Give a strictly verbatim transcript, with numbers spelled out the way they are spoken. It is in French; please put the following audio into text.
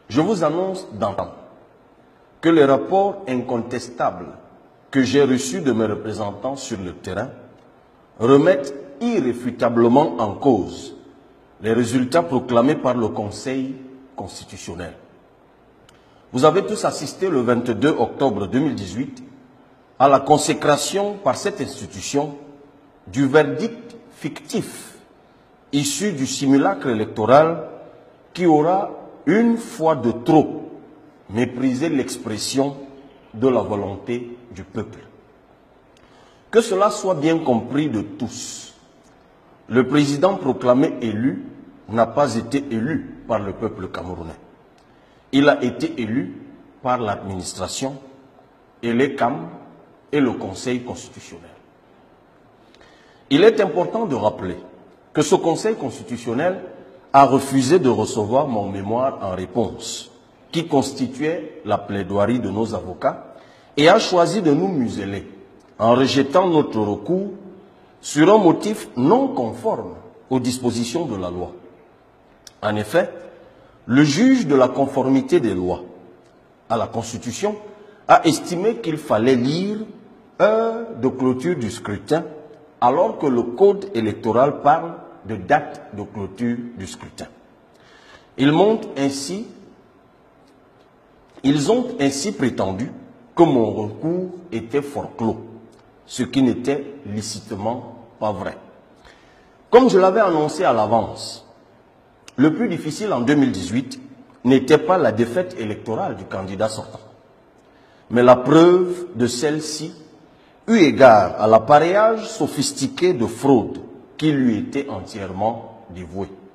Je vous annonce d'entendre que les rapports incontestables que j'ai reçus de mes représentants sur le terrain remettent irréfutablement en cause les résultats proclamés par le Conseil constitutionnel. Vous avez tous assisté le vingt-deux octobre deux mille dix-huit à la consécration par cette institution du verdict fictif issu du simulacre électoral qui aura une fois de trop méprisé l'expression de la volonté du peuple. Que cela soit bien compris de tous, le président proclamé élu n'a pas été élu par le peuple camerounais. Il a été élu par l'administration et les C A M et le Conseil constitutionnel. Il est important de rappeler que ce Conseil constitutionnel a refusé de recevoir mon mémoire en réponse, qui constituait la plaidoirie de nos avocats, et a choisi de nous museler en rejetant notre recours sur un motif non conforme aux dispositions de la loi. En effet, le juge de la conformité des lois à la Constitution a estimé qu'il fallait lire heure de clôture du scrutin alors que le Code électoral parle de date de clôture du scrutin. Ils m'ont ainsi, ils ont ainsi prétendu que mon recours était forclos, ce qui n'était licitement pas vrai. Comme je l'avais annoncé à l'avance, le plus difficile en deux mille dix-huit n'était pas la défaite électorale du candidat sortant, mais la preuve de celle-ci eu égard à l'appareillage sophistiqué de fraude qui lui était entièrement dévoué.